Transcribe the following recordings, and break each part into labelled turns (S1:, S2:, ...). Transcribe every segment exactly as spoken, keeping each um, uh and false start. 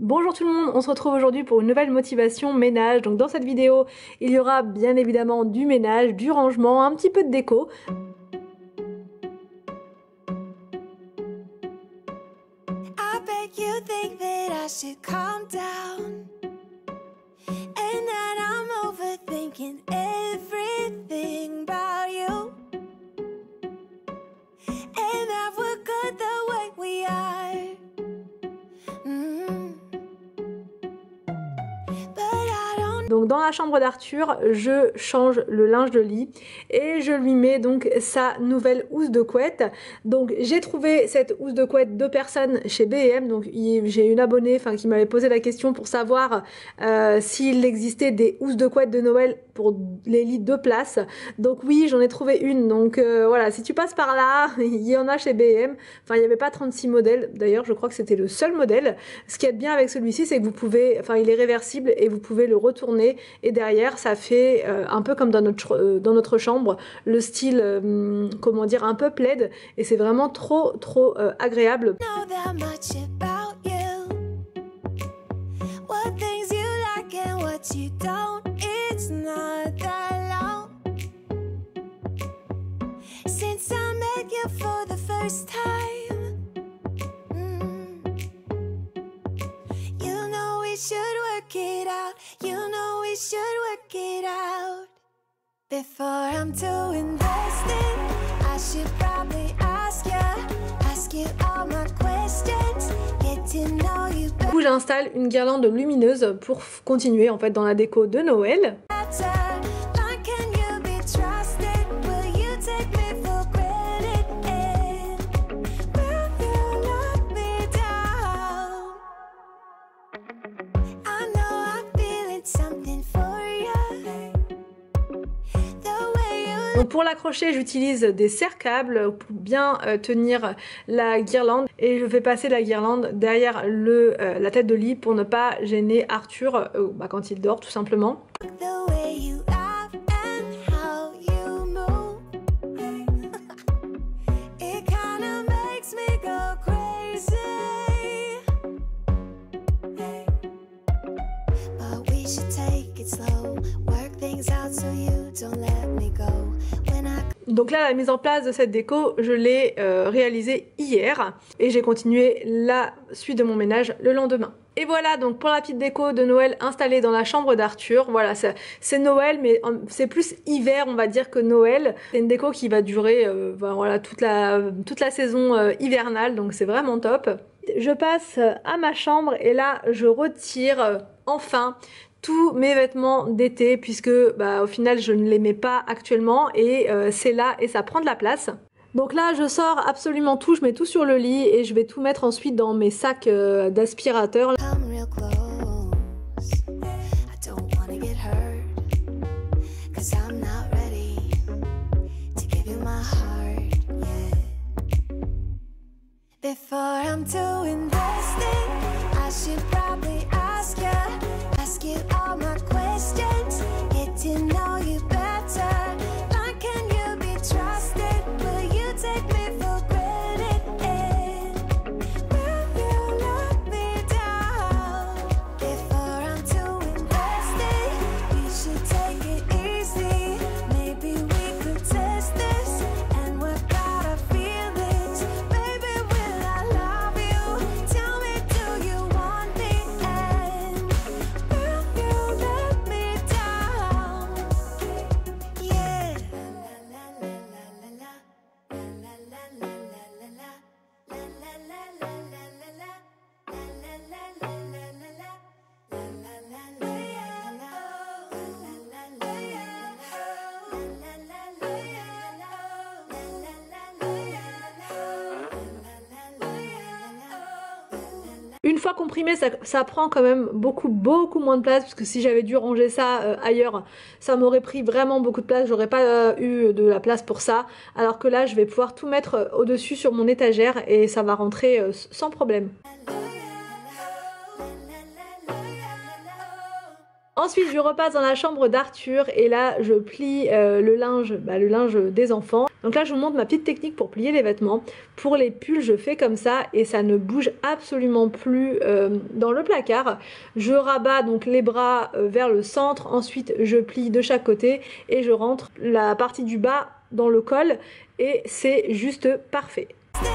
S1: Bonjour tout le monde, on se retrouve aujourd'hui pour une nouvelle motivation ménage. Donc dans cette vidéo, il y aura bien évidemment du ménage, du rangement, un petit peu de déco.
S2: I bet you think that I should calm down and that I'm overthinking everything about you and that we're good the way we are. Mm-hmm.
S1: Donc dans la chambre d'Arthur, je change le linge de lit et je lui mets donc sa nouvelle housse de couette. Donc j'ai trouvé cette housse de couette de personnes chez B et M. Donc j'ai une abonnée enfin, qui m'avait posé la question pour savoir euh, s'il existait des housses de couette de Noël pour les lits de place. Donc oui, j'en ai trouvé une. Donc euh, voilà, si tu passes par là, il y en a chez B et M. Enfin, il n'y avait pas trente-six modèles. D'ailleurs, je crois que c'était le seul modèle. Ce qui est bien avec celui-ci, c'est que vous pouvez, enfin, il est réversible et vous pouvez le retourner. Et derrière ça fait euh, un peu comme dans notre, euh, dans notre chambre, le style euh, comment dire, un peu plaid, et c'est vraiment trop trop euh, agréable.
S2: Should work it out before I'm too invested. I should probably ask you, ask you all my questions, get to know you better.
S1: Du coup, j'installe une guirlande lumineuse pour continuer en fait dans la déco de Noël. Donc pour l'accrocher, j'utilise des serre-câbles pour bien euh, tenir la guirlande, et je vais passer la guirlande derrière le, euh, la tête de lit pour ne pas gêner Arthur euh, bah, quand il dort tout simplement. Donc là, la mise en place de cette déco, je l'ai euh, réalisée hier et j'ai continué la suite de mon ménage le lendemain. Et voilà donc pour la petite déco de Noël installée dans la chambre d'Arthur. Voilà, c'est Noël, mais c'est plus hiver on va dire que Noël. C'est une déco qui va durer euh, voilà, toute, la, toute la saison euh, hivernale, donc c'est vraiment top. Je passe à ma chambre et là je retire euh, enfin tous mes vêtements d'été, puisque bah, au final je ne les mets pas actuellement, et euh, c'est là et ça prend de la place. Donc là je sors absolument tout, je mets tout sur le lit et je vais tout mettre ensuite dans mes sacs euh, d'aspirateur. Une fois comprimé, ça, ça prend quand même beaucoup beaucoup moins de place, parce que si j'avais dû ranger ça euh, ailleurs, ça m'aurait pris vraiment beaucoup de place, j'aurais pas euh, eu de la place pour ça, alors que là je vais pouvoir tout mettre euh, au-dessus sur mon étagère et ça va rentrer euh, sans problème. Ensuite je repasse dans la chambre d'Arthur et là je plie euh, le linge, bah, le linge des enfants. Donc là je vous montre ma petite technique pour plier les vêtements. Pour les pulls je fais comme ça et ça ne bouge absolument plus euh, dans le placard. Je rabats donc les bras euh, vers le centre, ensuite je plie de chaque côté et je rentre la partie du bas dans le col et c'est juste parfait.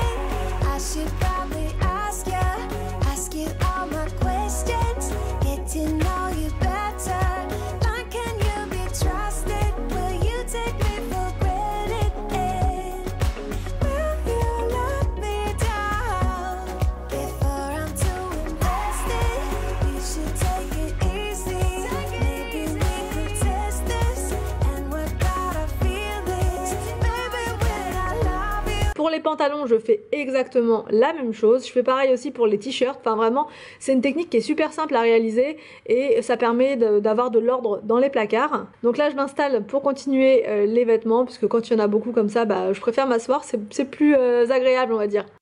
S1: Pour les pantalons, je fais exactement la même chose. Je fais pareil aussi pour les t-shirts. Enfin vraiment, c'est une technique qui est super simple à réaliser et ça permet d'avoir de, de l'ordre dans les placards. Donc là, je m'installe pour continuer euh, les vêtements puisque quand il y en a beaucoup comme ça, bah, je préfère m'asseoir. C'est plus euh, agréable, on va dire.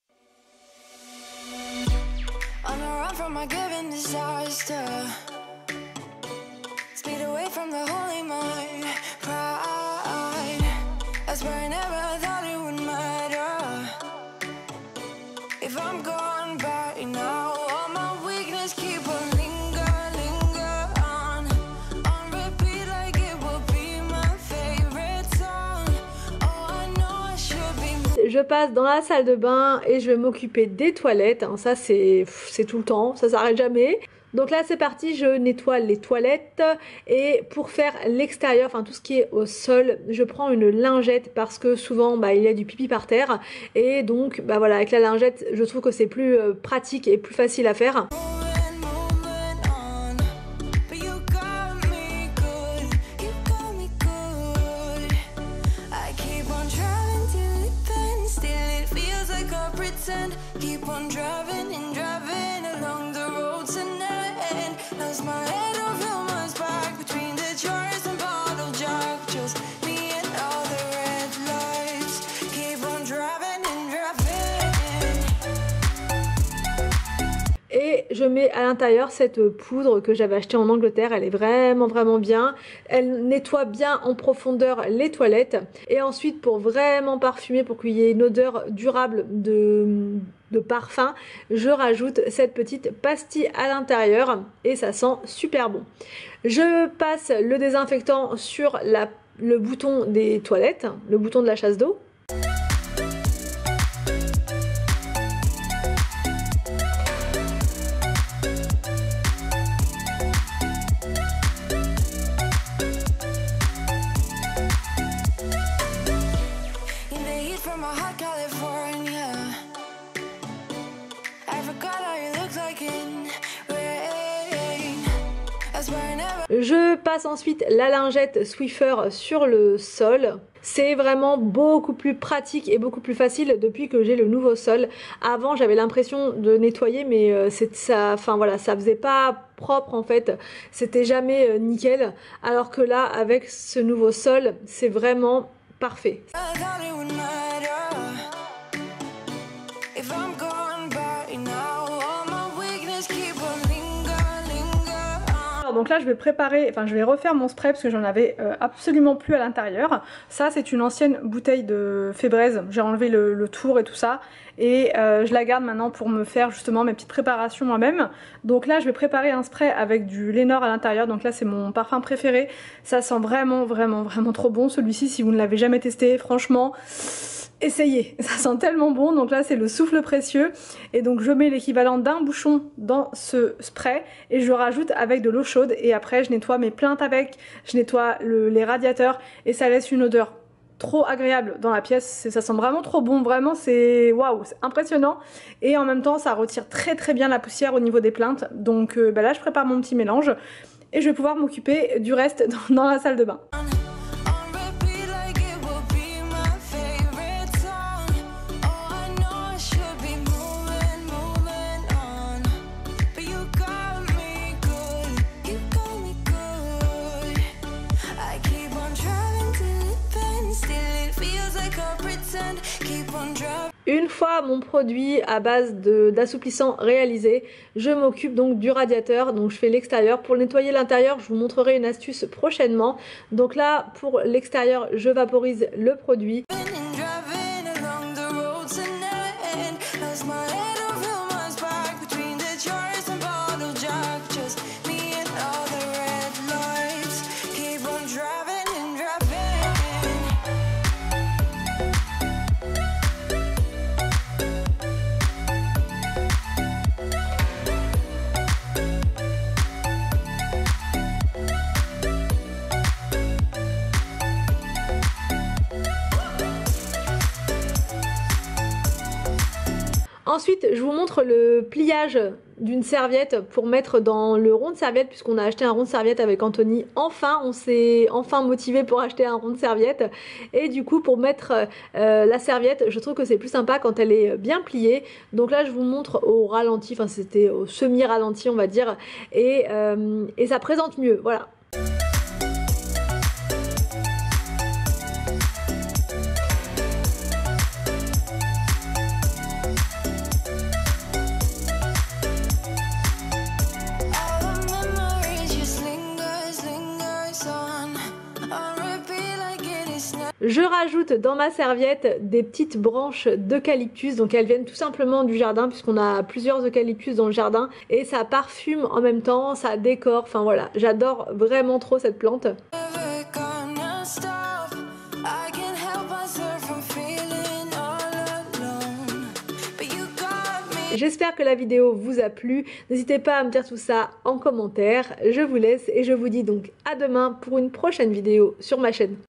S1: Je passe dans la salle de bain et je vais m'occuper des toilettes. Ça c'est tout le temps, ça s'arrête jamais. Donc là c'est parti, je nettoie les toilettes et pour faire l'extérieur, enfin tout ce qui est au sol, je prends une lingette parce que souvent bah, il y a du pipi par terre et donc bah, voilà, avec la lingette je trouve que c'est plus euh, pratique et plus facile à faire.
S2: Keep on driving and driving along the road tonight. Lost my head over my back between the jars and bottle jack. Just me and all the red lights. Keep on driving and driving.
S1: Et je mets à l'intérieur cette poudre que j'avais achetée en Angleterre. Elle est vraiment vraiment bien. Elle nettoie bien en profondeur les toilettes. Et ensuite pour vraiment parfumer, pour qu'il y ait une odeur durable de... de parfum, je rajoute cette petite pastille à l'intérieur et ça sent super bon. Je passe le désinfectant sur la, le bouton des toilettes, le bouton de la chasse d'eau. Je passe ensuite la lingette Swiffer sur le sol. C'est vraiment beaucoup plus pratique et beaucoup plus facile depuis que j'ai le nouveau sol. Avant j'avais l'impression de nettoyer mais euh, c'est ça, enfin voilà, ça faisait pas propre en fait. C'était jamais euh, nickel. Alors que là avec ce nouveau sol c'est vraiment parfait. Donc là je vais préparer, enfin je vais refaire mon spray parce que j'en avais euh, absolument plus à l'intérieur. Ça c'est une ancienne bouteille de Febreze, j'ai enlevé le, le tour et tout ça et euh, je la garde maintenant pour me faire justement mes petites préparations moi-même. Donc là je vais préparer un spray avec du Lénore à l'intérieur, donc là c'est mon parfum préféré. Ça sent vraiment vraiment vraiment trop bon celui-ci, si vous ne l'avez jamais testé franchement essayez, ça sent tellement bon. Donc là c'est le souffle précieux et donc je mets l'équivalent d'un bouchon dans ce spray et je rajoute avec de l'eau chaude et après je nettoie mes plinthes avec, je nettoie le, les radiateurs et ça laisse une odeur trop agréable dans la pièce. Ça sent vraiment trop bon, vraiment c'est waouh, c'est impressionnant et en même temps ça retire très très bien la poussière au niveau des plinthes. Donc euh, bah là je prépare mon petit mélange et je vais pouvoir m'occuper du reste dans, dans la salle de bain. Une fois mon produit à base d'assouplissant réalisé, je m'occupe donc du radiateur, donc je fais l'extérieur. Pour nettoyer l'intérieur, je vous montrerai une astuce prochainement. Donc là, pour l'extérieur, je vaporise le produit. Ensuite, je vous montre le pliage d'une serviette pour mettre dans le rond de serviette, puisqu'on a acheté un rond de serviette avec Anthony. Enfin, on s'est enfin motivé pour acheter un rond de serviette. Et du coup, pour mettre euh, la serviette, je trouve que c'est plus sympa quand elle est bien pliée. Donc là, je vous montre au ralenti, enfin c'était au semi-ralenti, on va dire. Et, euh, et ça présente mieux, voilà. Je rajoute dans ma serviette des petites branches d'eucalyptus, donc elles viennent tout simplement du jardin puisqu'on a plusieurs eucalyptus dans le jardin et ça parfume en même temps, ça décore, enfin voilà, j'adore vraiment trop cette plante. J'espère que la vidéo vous a plu, n'hésitez pas à me dire tout ça en commentaire, je vous laisse et je vous dis donc à demain pour une prochaine vidéo sur ma chaîne.